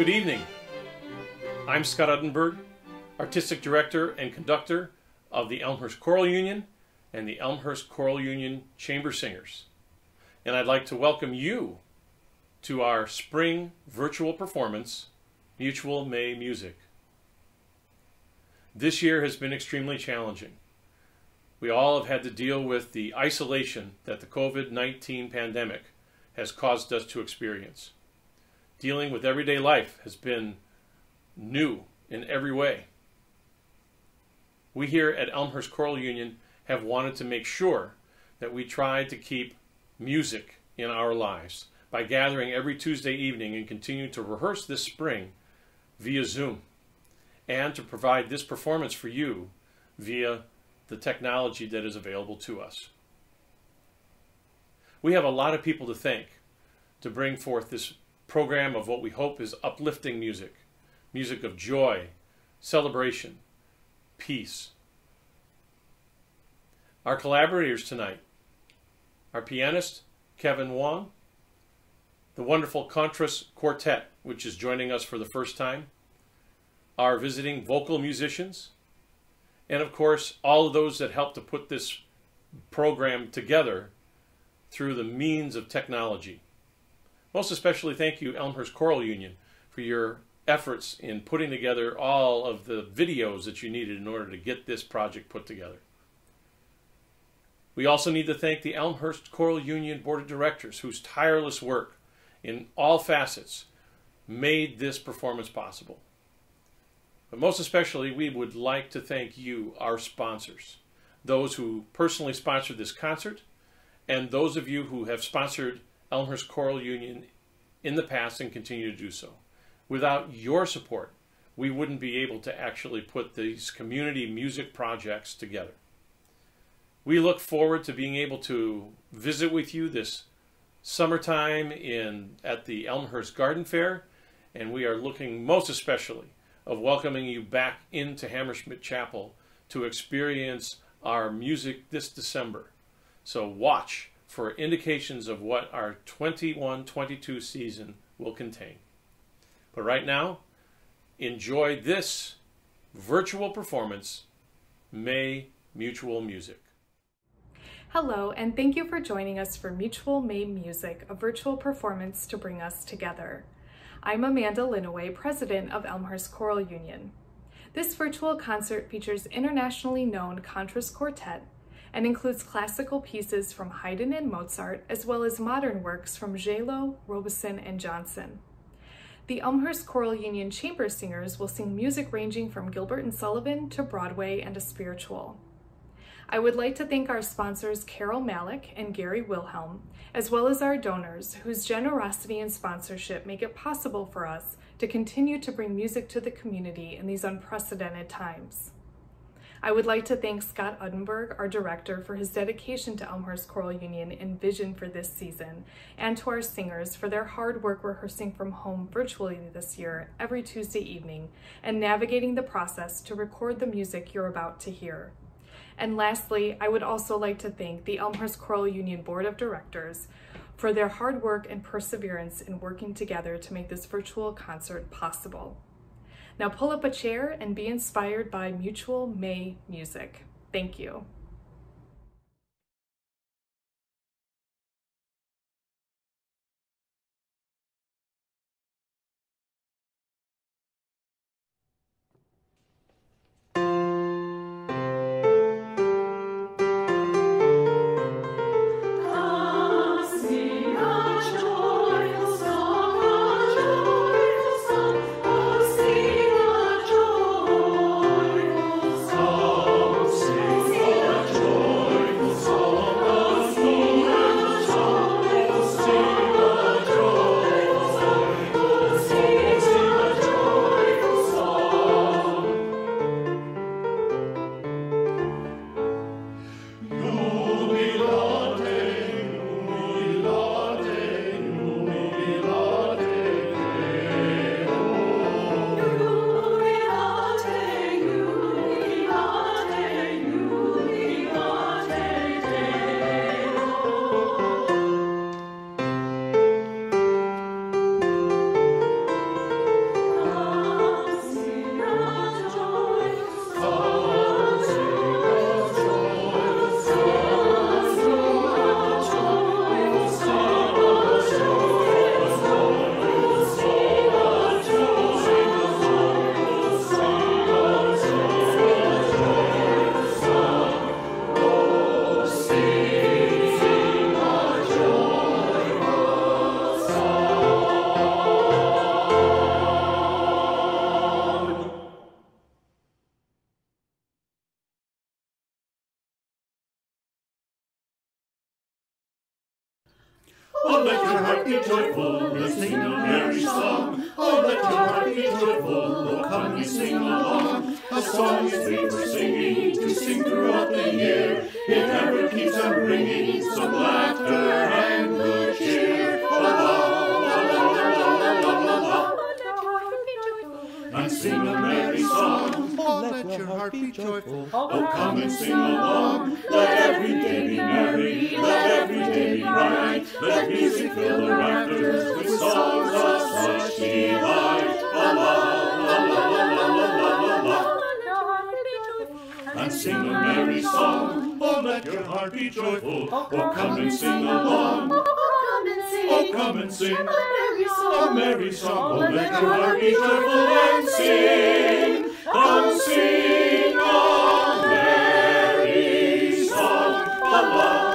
Good evening. I'm Scott Uddenberg, Artistic Director and Conductor of the Elmhurst Choral Union and the Elmhurst Choral Union Chamber Singers. And I'd like to welcome you to our spring virtual performance, Mutual May Music. This year has been extremely challenging. We all have had to deal with the isolation that the COVID-19 pandemic has caused us to experience. Dealing with everyday life has been new in every way. We here at Elmhurst Choral Union have wanted to make sure that we try to keep music in our lives by gathering every Tuesday evening and continue to rehearse this spring via Zoom, and to provide this performance for you via the technology that is available to us. We have a lot of people to thank to bring forth this program of what we hope is uplifting music, music of joy, celebration, peace. Our collaborators tonight, our pianist, Kevin Wong, the wonderful Kontras Quartet, which is joining us for the first time, our visiting vocal musicians, and of course, all of those that helped to put this program together through the means of technology. Most especially, thank you, Elmhurst Choral Union, for your efforts in putting together all of the videos that you needed in order to get this project put together. We also need to thank the Elmhurst Choral Union Board of Directors, whose tireless work in all facets made this performance possible. But most especially, we would like to thank you, our sponsors, those who personally sponsored this concert, and those of you who have sponsored Elmhurst Choral Union in the past and continue to do so. Without your support, we wouldn't be able to actually put these community music projects together. We look forward to being able to visit with you this summertime at the Elmhurst Garden Fair, and we are looking most especially of welcoming you back into Hammersmith Chapel to experience our music this December. So watch for indications of what our 21-22 season will contain. But right now, enjoy this virtual performance, May Mutual Music. Hello, and thank you for joining us for Mutual May Music, a virtual performance to bring us together. I'm Amanda Linaway, President of Elmhurst Choral Union. This virtual concert features internationally known Kontras Quartet and includes classical pieces from Haydn and Mozart, as well as modern works from Gelo, Robeson, and Johnson. The Elmhurst Choral Union Chamber Singers will sing music ranging from Gilbert and Sullivan to Broadway and to spiritual. I would like to thank our sponsors Carol Malik and Gary Wilhelm, as well as our donors whose generosity and sponsorship make it possible for us to continue to bring music to the community in these unprecedented times. I would like to thank Scott Uddenberg, our director, for his dedication to Elmhurst Choral Union and vision for this season, and to our singers for their hard work rehearsing from home virtually this year every Tuesday evening and navigating the process to record the music you're about to hear. And lastly, I would also like to thank the Elmhurst Choral Union Board of Directors for their hard work and perseverance in working together to make this virtual concert possible. Now pull up a chair and be inspired by Mutual May Music. Thank you. Sing Oh, let your heart be joyful, let's sing a merry song. Oh, let your heart be joyful, oh, come and sing along. A song is made for singing, to sing throughout the year. It ever keeps on bringing some laughter and good cheer. La la la la la la la la. And sing a merry song. Oh, let your heart be joyful. Oh, come and sing along. Let every day be merry. Let every day be bright. Let music fill the rafters with songs of such delight. La la la la la la la la. And sing a merry song. Oh, let your heart be joyful. Oh, come and sing along. Oh, come and sing a merry song. Oh, let your heart be joyful and sing. Come sing a merry song. La la.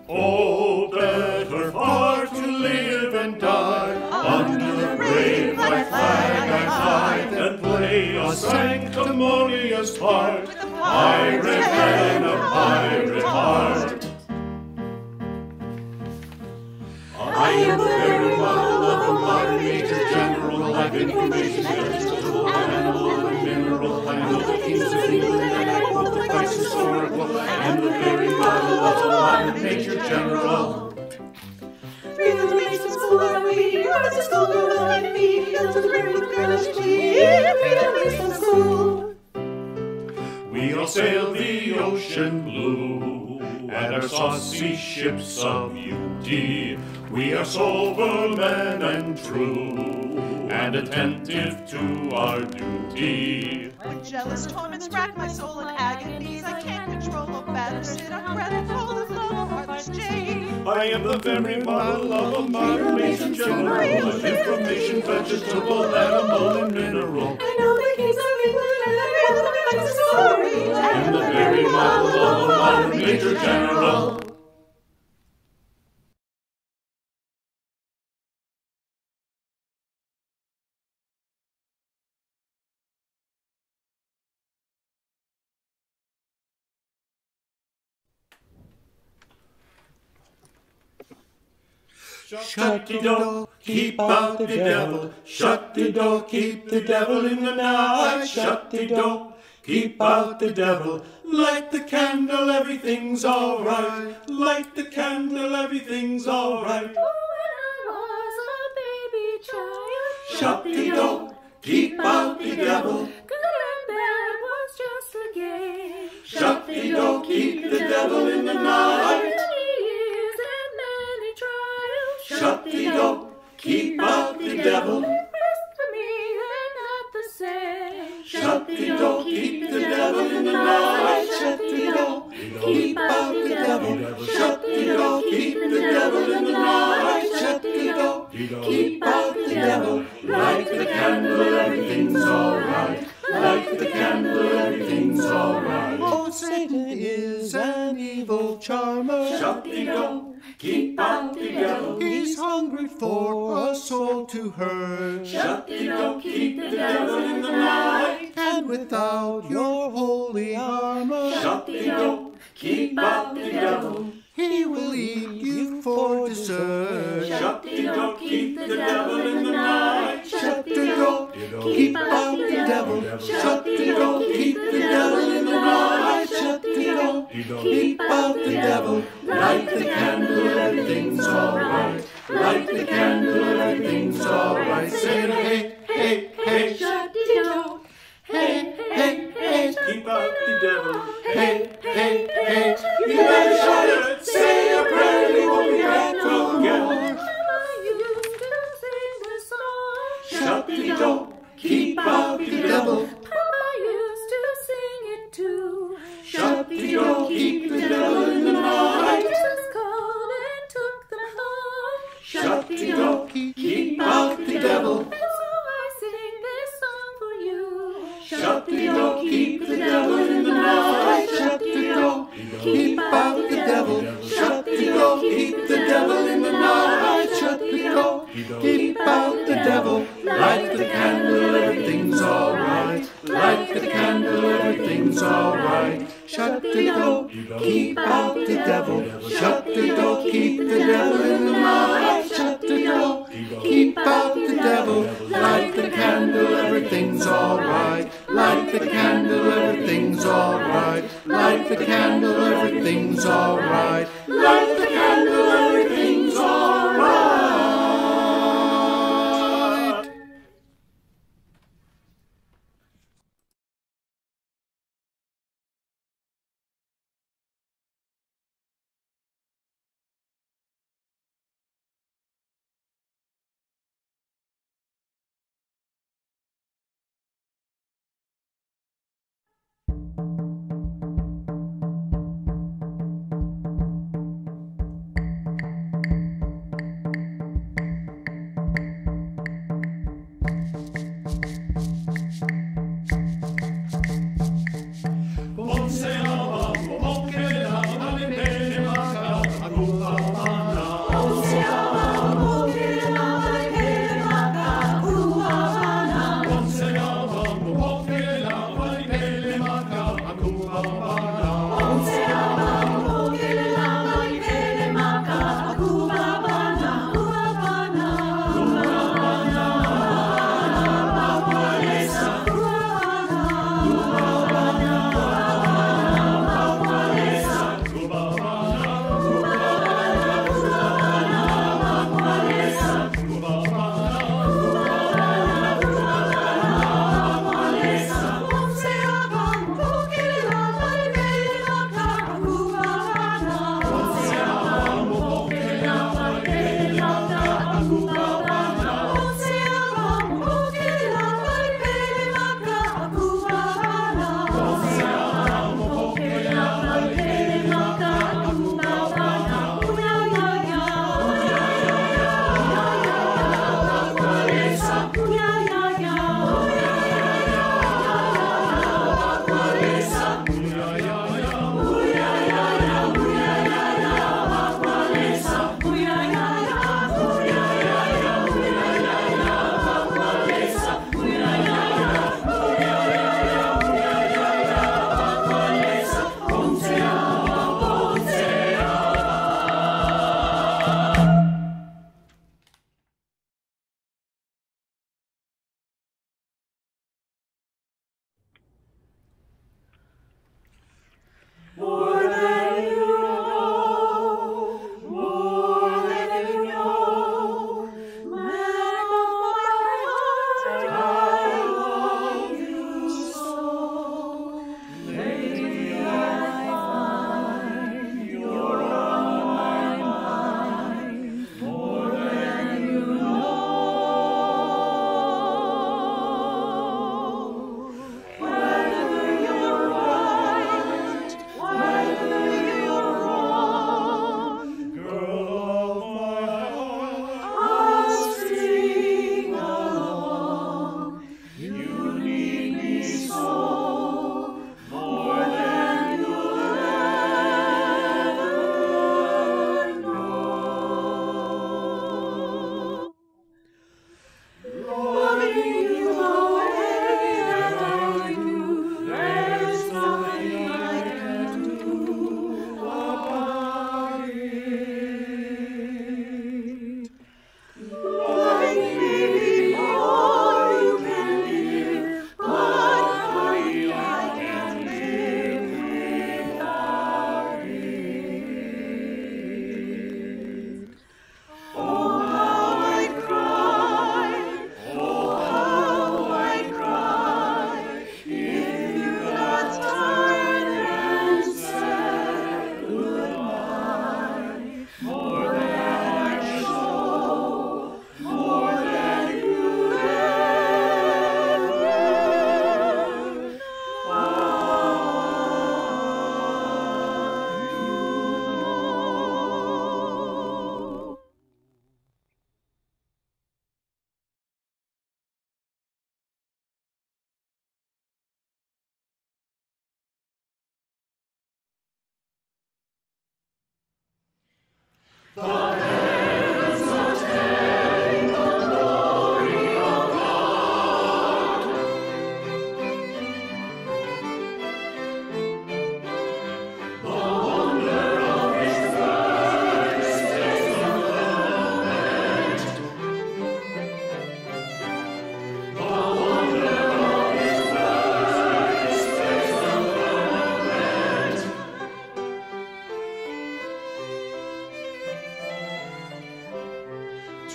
Oh, better far to live and die under the brave white flag I fly than play a sanctimonious part with a pirate and a pirate heart. I am the very model of a modern major general. I've information vegetable, animal, and mineral. I know the kings of England and I quote the crisis oracle. I am the very model of a modern major general. Freedom to make some school and we, rise to school to run and feed, down to the river with girlish glee. Freedom to make some school. We'll sail the ocean blue, and our saucy ships of beauty. We are sober men and true, and attentive to our duty. When jealous torments rack my soul in agonies, I can't control or battle, sit on breath, full of love, heartless jade. I am the very model of a modern major general, of information, vegetable, animal, and mineral. I know the kings of England and I quote the crisis story. I am the very model of a modern major general. Shut the door, keep out the devil. Shut the door, keep the devil in the night. Shut the door, keep out the devil. Light the candle, everything's all right. Light the candle, everything's all right. When I was a baby child, Shut the door, keep out the devil. good and bad was just a game. Shut the door, keep the devil in the night. Years and many trials. Shut the door, keep out the devil. Rest for me and not the same. Shut the door, keep the devil in the night. Shut the door, keep out the devil. Shut the door, keep the devil in the night. Shut the door, keep out the devil. Light the candle, everything's alright. Light the candle, everything's alright. Oh, Satan is an evil charmer. Shut the door, keep out the devil. He's hungry for a soul to hurt. Shut the door, keep the devil in the night. And without your holy armor, Shut the door, keep out the devil. he will eat you for dessert. Shut the door, keep the devil in the night. Shut the door, keep out the devil. Shut the door, keep the devil in the night. Shut the door, keep out the devil. Light the candle, everything's alright. Light the candle, everything's alright. Say it, hey, hey, hey. Shut the door. Hey, hey, hey. Keep out the devil. Hey, hey, hey. You better shut it. Say a prayer, you won't be back again. Mama used to sing this song. Shut the door, keep out the devil. Papa used to sing it too. Shut the door, keep the devil in the night. Jesus called and took them home. Shut the door, keep out the devil. And so I sing this song for you. Shut the door, keep the devil in the night. Shut the door, keep out the devil. Shut the door, keep the devil in the night. Shut the door, keep out the devil. Light the candle, everything's alright. Light the candle, everything's alright. Shut the door, keep out the devil. Shut the door, keep the devil in the night. Shut the door, keep out the devil. Light the candle, everything's alright. Light the candle, everything's alright. Light the candle, everything's alright. Light the candle, everything's alright.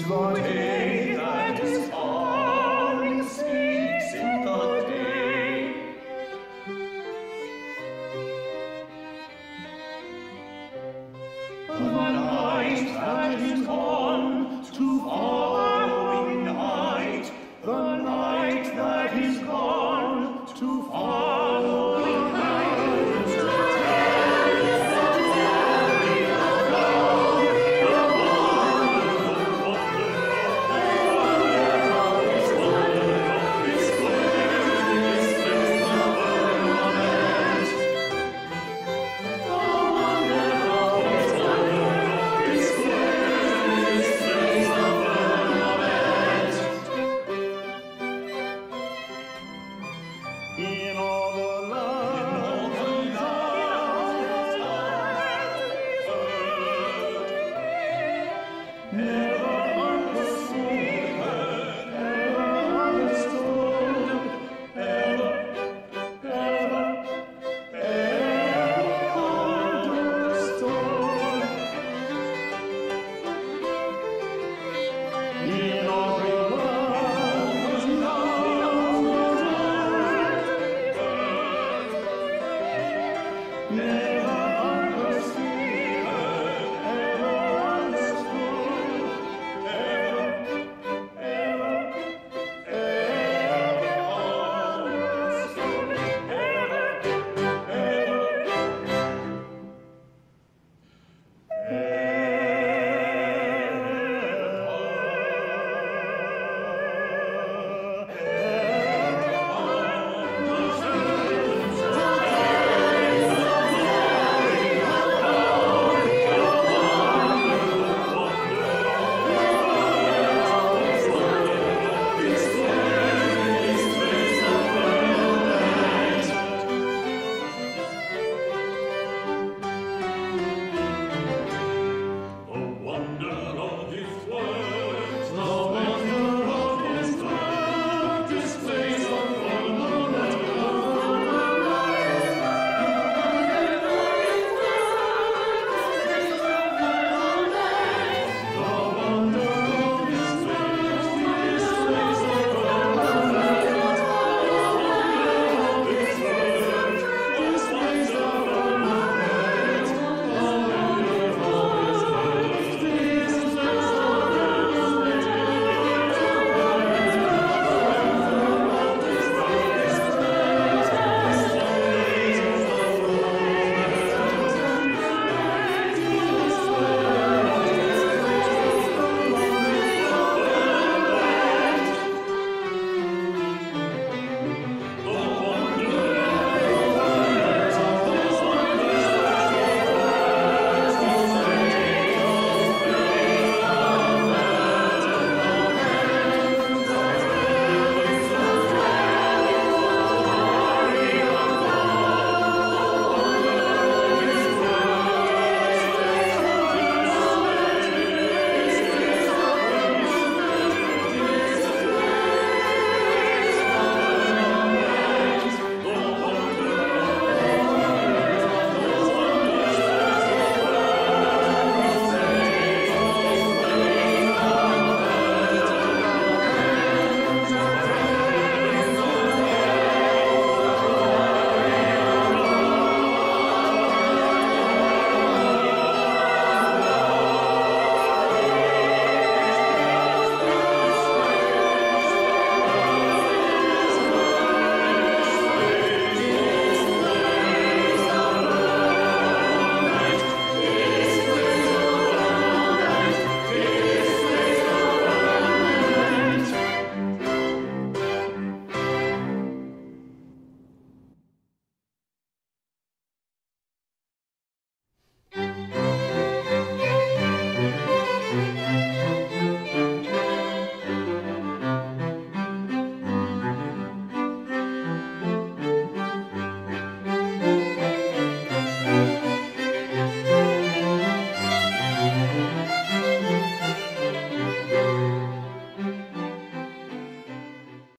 the day that is coming speaks in the day. The night that is gone to following night, the night that is gone to following night. In all the